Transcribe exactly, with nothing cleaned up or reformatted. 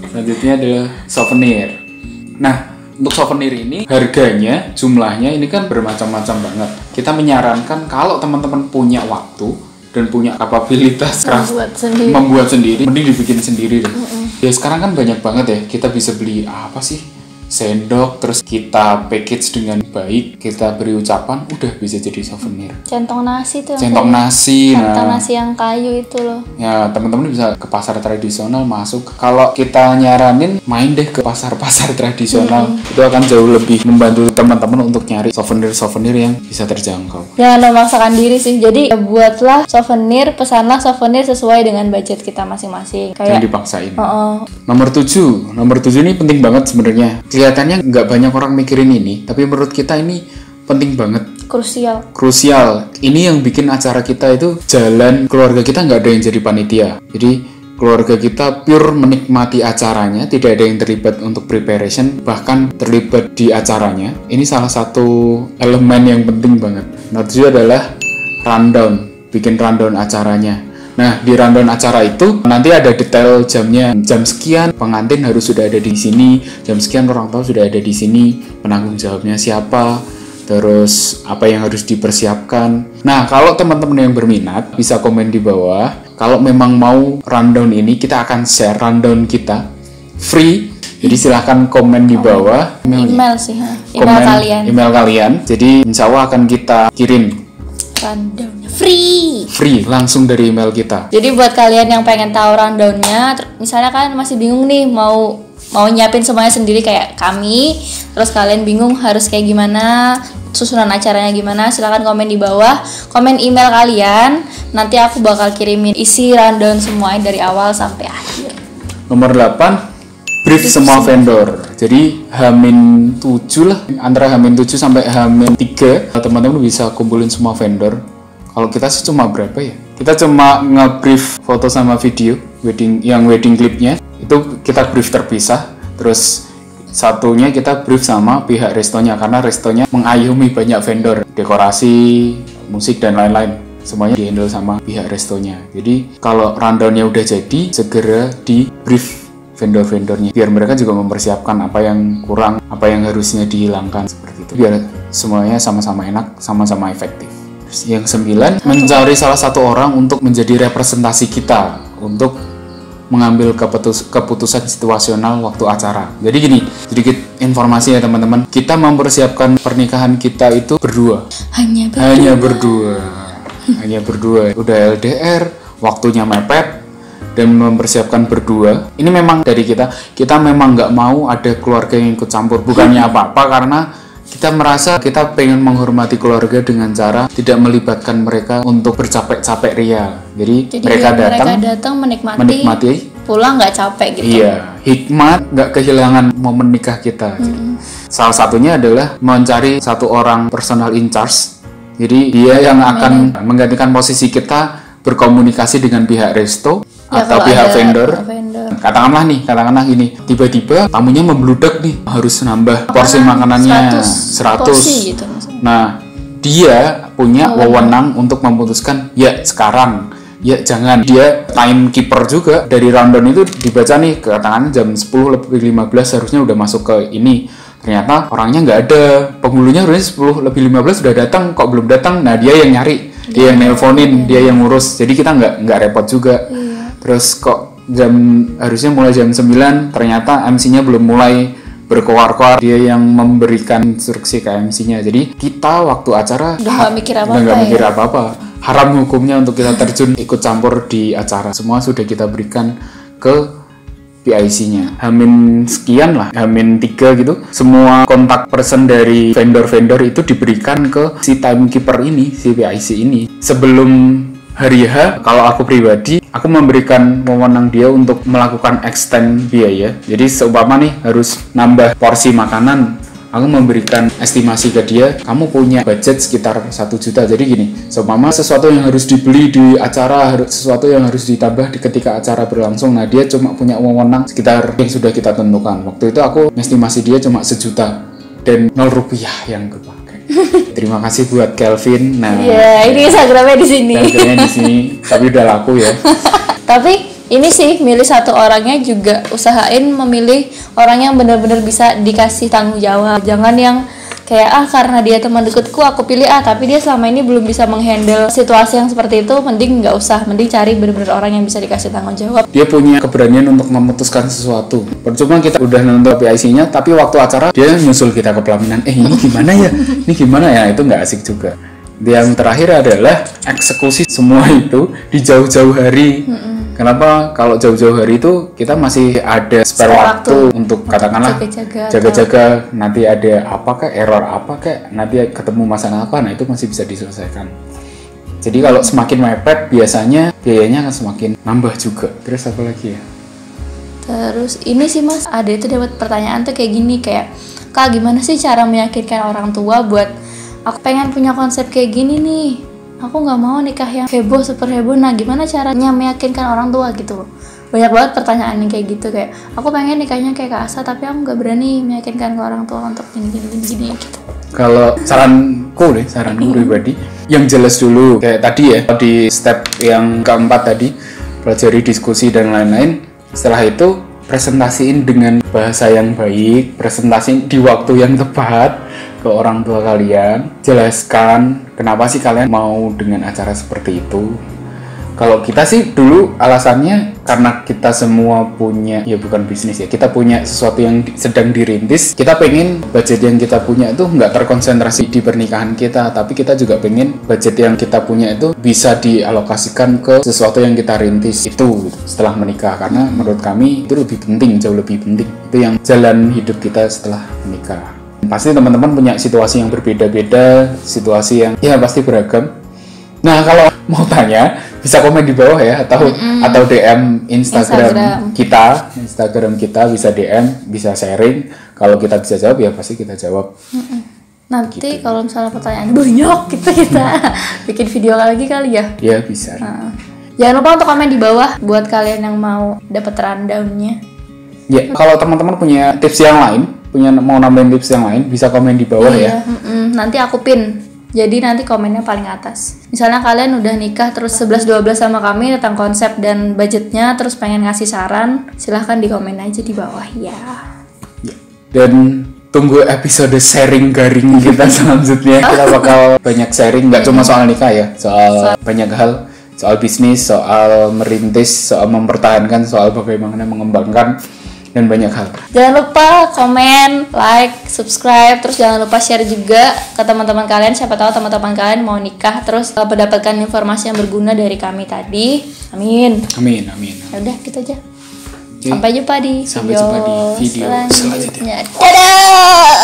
Selanjutnya adalah souvenir. Nah, untuk souvenir ini harganya, jumlahnya ini kan bermacam-macam banget. Kita menyarankan kalau teman-teman punya waktu dan punya kapabilitas membuat sendiri, membuat sendiri, mending dibikin sendiri deh. Mm-mm. Ya sekarang kan banyak banget ya, kita bisa beli apa sih? Sendok, terus kita package dengan baik, kita beri ucapan, udah bisa jadi souvenir. Centong nasi tuh. Centong nasi, centong nah. nasi yang kayu itu loh. Ya teman-teman bisa ke pasar tradisional masuk. Kalau kita nyaranin main deh ke pasar-pasar tradisional, hmm. itu akan jauh lebih membantu teman-teman untuk nyari souvenir-souvenir yang bisa terjangkau. Jangan memaksakan diri sih. Jadi buatlah souvenir, pesanlah souvenir sesuai dengan budget kita masing-masing. Jangan Kayak dipaksain. Uh-uh. Nomor tujuh, nomor tujuh ini penting banget sebenarnya. Kelihatannya nggak banyak orang mikirin ini, tapi menurut kita ini penting banget. Krusial. Krusial. Ini yang bikin acara kita itu jalan. Keluarga kita nggak ada yang jadi panitia. Jadi keluarga kita pure menikmati acaranya, tidak ada yang terlibat untuk preparation, bahkan terlibat di acaranya. Ini salah satu elemen yang penting banget. Nomor tujuh adalah rundown, bikin rundown acaranya. Nah, di rundown acara itu nanti ada detail jamnya. Jam sekian pengantin harus sudah ada di sini, jam sekian orang tua sudah ada di sini, penanggung jawabnya siapa, terus apa yang harus dipersiapkan. Nah, kalau teman-teman yang berminat bisa komen di bawah. Kalau memang mau rundown ini, kita akan share rundown kita free. Jadi silahkan komen di bawah. Emailnya. Email sih, ha? Email komen kalian. Email kalian. Jadi insya Allah akan kita kirim rundownnya free. Free langsung dari email kita. Jadi buat kalian yang pengen tahu rundownnya, misalnya kan masih bingung nih mau mau nyiapin semuanya sendiri kayak kami, terus kalian bingung harus kayak gimana, susunan acaranya gimana, silakan komen di bawah, komen email kalian, nanti aku bakal kirimin isi rundown semuanya dari awal sampai akhir. Nomor delapan, brief semua vendor. Jadi Hamin tujuh lah, antara Hamin tujuh sampai Hamin tiga, teman-teman bisa kumpulin semua vendor. Kalau kita sih cuma berapa ya? Kita cuma nge-brief foto sama video wedding yang wedding clipnya. Itu kita brief terpisah. Terus satunya kita brief sama pihak restonya, karena restonya mengayomi banyak vendor, dekorasi, musik dan lain-lain. Semuanya di-handle sama pihak restonya. Jadi kalau rundownnya udah jadi, segera di brief vendor-vendornya biar mereka juga mempersiapkan apa yang kurang, apa yang harusnya dihilangkan, seperti itu, biar semuanya sama-sama enak, sama-sama efektif. Terus yang sembilan, mencari salah satu orang untuk menjadi representasi kita untuk mengambil keputus- keputusan situasional waktu acara. Jadi gini, sedikit informasi ya teman-teman, kita mempersiapkan pernikahan kita itu berdua, hanya berdua, hanya berdua, hanya berdua. Udah L D R, waktunya mepet, dan mempersiapkan berdua. Ini memang dari kita, kita memang nggak mau ada keluarga yang ikut campur. Bukannya apa-apa, karena kita merasa kita pengen menghormati keluarga dengan cara tidak melibatkan mereka untuk bercapek-capek ria. Jadi, Jadi mereka datang, mereka datang menikmati, menikmati, pulang nggak capek gitu. Iya, hikmat, nggak kehilangan momen nikah kita. Mm-hmm. Jadi, salah satunya adalah mencari satu orang personal in charge. Jadi dia yang akan Manager. menggantikan posisi kita, berkomunikasi dengan pihak resto ya, atau pihak vendor. vendor. Katakanlah nih, katakanlah gini, tiba-tiba tamunya membludak nih, harus nambah porsi makanannya seratus. Porsi gitu, nah, dia punya oh, wewenang oh. untuk memutuskan, ya sekarang, ya jangan. Dia timekeeper juga, dari rundown itu dibaca nih, katakanlah jam sepuluh lebih lima belas harusnya udah masuk ke ini. Ternyata orangnya nggak ada, penghulunya harusnya sepuluh lebih lima belas udah datang, kok belum datang. Nah, dia yang nyari, dia yang nelponin, dia yang ngurus. Jadi kita nggak nggak repot juga. Iya. Terus kok jam harusnya mulai jam sembilan, ternyata M C-nya belum mulai berkoar-koar, dia yang memberikan instruksi ke M C-nya. Jadi kita waktu acara udah nggak mikir apa-apa, nggak mikir ya? apa-apa. Haram hukumnya untuk kita terjun ikut campur di acara. Semua sudah kita berikan ke P I C-nya. Hamin sekian lah, Hamin tiga gitu. Semua kontak person dari vendor-vendor itu diberikan ke si timekeeper ini, si P I C ini. Sebelum hari H, kalau aku pribadi, aku memberikan wewenang dia untuk melakukan extend biaya. Jadi seumpama nih harus nambah porsi makanan, aku memberikan estimasi ke dia, kamu punya budget sekitar satu juta. Jadi gini, seumpama sesuatu yang harus dibeli di acara, sesuatu yang harus ditambah di ketika acara berlangsung, nah dia cuma punya wewenang sekitar yang sudah kita tentukan. Waktu itu aku estimasi dia cuma sejuta dan nol rupiah yang kepakai. Terima kasih buat Kelvin. Nah, yeah, ini Instagramnya di sini. Instagramnya di sini, tapi udah laku ya. Tapi ini sih milih satu orangnya juga usahain memilih orang yang benar-benar bisa dikasih tanggung jawab. Jangan yang kayak ah karena dia teman dekatku aku pilih ah tapi dia selama ini belum bisa menghandle situasi yang seperti itu, mending nggak usah, mending cari benar-benar orang yang bisa dikasih tanggung jawab. Dia punya keberanian untuk memutuskan sesuatu. Percuma kita udah nonton P I C-nya tapi waktu acara dia nyusul kita ke pelaminan. Eh ini gimana ya? Ini gimana ya? Itu nggak asik juga. Yang terakhir adalah eksekusi semua itu di jauh-jauh hari. Mm-mm. Kenapa? Kalau jauh-jauh hari itu kita masih ada spare waktu, waktu untuk katakanlah jaga-jaga, jaga-jaga nanti ada apa kek, error apa kek, nanti ketemu masalah apa, nah itu masih bisa diselesaikan. Jadi kalau semakin mepet biasanya biayanya akan semakin nambah juga. Terus apa lagi ya? Terus ini sih Mas, ada itu dapat pertanyaan tuh kayak gini, kayak Kak gimana sih cara meyakinkan orang tua buat aku pengen punya konsep kayak gini nih, aku nggak mau nikah yang heboh, super heboh. Nah gimana caranya meyakinkan orang tua gitu? Banyak banget pertanyaan yang kayak gitu, kayak aku pengen nikahnya kayak Kak Asa tapi aku nggak berani meyakinkan ke orang tua untuk gini gini gini, gini gitu. Kalau saranku deh, saranku pribadi yang jelas dulu kayak tadi ya, di step yang keempat tadi, pelajari, diskusi dan lain-lain. Setelah itu presentasiin dengan bahasa yang baik, presentasiin di waktu yang tepat ke orang tua kalian, jelaskan kenapa sih kalian mau dengan acara seperti itu. Kalau kita sih dulu alasannya karena kita semua punya, ya bukan bisnis ya, kita punya sesuatu yang di, sedang dirintis, kita pengen budget yang kita punya itu nggak terkonsentrasi di pernikahan kita, tapi kita juga pengen budget yang kita punya itu bisa dialokasikan ke sesuatu yang kita rintis itu setelah menikah, karena menurut kami itu lebih penting, jauh lebih penting. Itu yang jalan hidup kita setelah menikah. Pasti teman-teman punya situasi yang berbeda-beda, situasi yang ya pasti beragam. Nah kalau mau tanya bisa komen di bawah ya, atau Mm-mm. atau D M Instagram, Instagram kita, Instagram kita bisa D M, bisa sharing. Kalau kita bisa jawab ya pasti kita jawab. Mm-mm. Nanti gitu. Kalau misalnya pertanyaan banyak kita kita bikin video lagi kali ya. Ya bisa. Nah, jangan lupa untuk komen di bawah buat kalian yang mau dapat rundown-nya. Ya kalau teman-teman punya tips yang lain, punya mau nambahin tips yang lain bisa komen di bawah iya, ya. Mm-mm. Nanti aku pin. Jadi nanti komennya paling atas. Misalnya kalian udah nikah terus sebelas dua belas sama kami tentang konsep dan budgetnya, terus pengen ngasih saran, silahkan di komen aja di bawah ya. Ya. Dan tunggu episode sharing garing kita selanjutnya. Kita bakal banyak sharing, nggak cuma soal nikah ya, soal so- banyak hal, soal bisnis, soal merintis, soal mempertahankan, soal bagaimana mengembangkan, dan banyak hal. Jangan lupa komen, like, subscribe, terus jangan lupa share juga ke teman-teman kalian. Siapa tahu teman-teman kalian mau nikah terus uh, mendapatkan informasi yang berguna dari kami tadi. Amin. Amin, amin. Ya udah gitu aja. Okay. Sampai jumpa di Sampai video, jumpa di video selanjutnya. selanjutnya. Dadah.